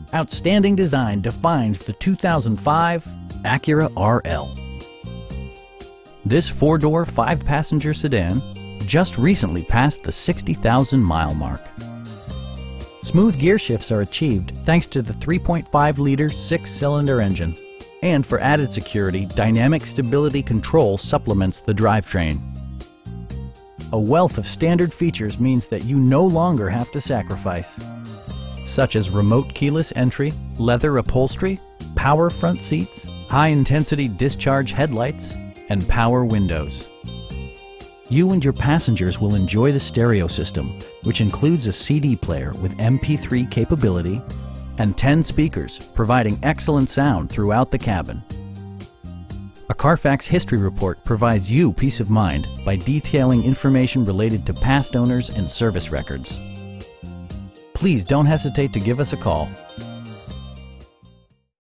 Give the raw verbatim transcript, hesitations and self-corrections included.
Outstanding design defines the two thousand five Acura R L. This four-door, five-passenger sedan just recently passed the sixty thousand mile mark. Smooth gear shifts are achieved thanks to the three point five liter six-cylinder engine. And for added security, dynamic stability control supplements the drivetrain. A wealth of standard features means that you no longer have to sacrifice, such as remote keyless entry, leather upholstery, power front seats, high-intensity discharge headlights, and power windows. You and your passengers will enjoy the stereo system, which includes a C D player with M P three capability and ten speakers, providing excellent sound throughout the cabin. A Carfax history report provides you peace of mind by detailing information related to past owners and service records. Please don't hesitate to give us a call.